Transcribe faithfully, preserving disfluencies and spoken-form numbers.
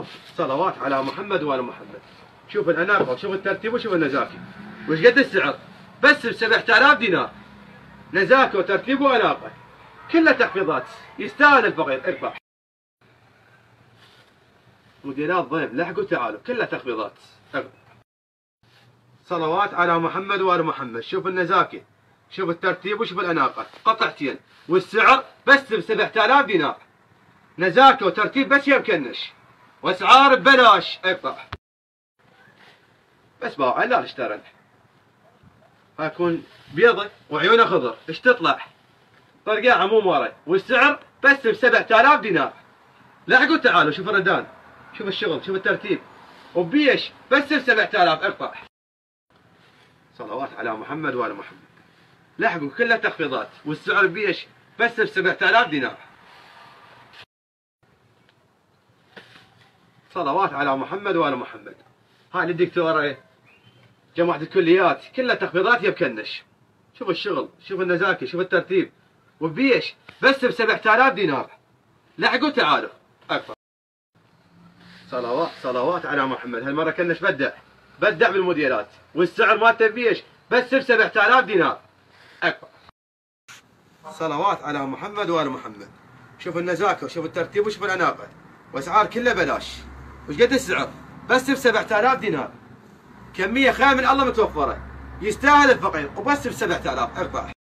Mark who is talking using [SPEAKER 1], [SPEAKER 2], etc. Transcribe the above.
[SPEAKER 1] صلوات على محمد وآل محمد. شوف الأناقة وشوف الترتيب وشوف النزاكة. وش قد السعر؟ بس ب سبعة آلاف دينار. نزاكة وترتيب وأناقة. كلها تخفيضات، يستاهل الفقير. ارفع. موديلات ضيف، لحقوا تعالوا، كلها تخفيضات. ارفع. صلوات على محمد وآل محمد. شوف النزاكة، شوف الترتيب وشوف الأناقة. قطعتين، والسعر بس ب سبعة آلاف دينار. نزاكة وترتيب بس يا مكنش، واسعار ببلاش. اقطع. بس باو علال اشترى. هاكون بيضة وعيونه خضر، ايش تطلع؟ طرقاع عموم ورا، والسعر بس ب سبعة آلاف دينار. لحقوا تعالوا، شوف الردان، شوف الشغل، شوف الترتيب. وبيش بس ب سبعة آلاف. اقطع. صلوات على محمد وآل محمد. لحقوا كلها تخفيضات، والسعر بيش بس ب سبعة آلاف دينار. صلوات على محمد وآل محمد. هاي للدكتورة، جماعة الكليات، كلها تخفيضات يا بكنش. شوف الشغل، شوف النزاكة، شوف الترتيب. وبيش بس ب سبعة آلاف دينار. لحقوا تعالوا. أكبر. صلوات صلوات على محمد. هالمرة كنش بدع بدع بالموديلات، والسعر مالته بيش بس ب سبعة آلاف دينار. أكبر. صلوات على محمد وآل محمد. شوف النزاكة وشوف الترتيب وشوف الأناقة، وأسعار كلها بلاش. وش قد السعر؟ بس ب سبعة آلاف دينار. كمية خير من الله متوفرة، يستاهل الفقير، وبس ب سبعة آلاف. ارفع.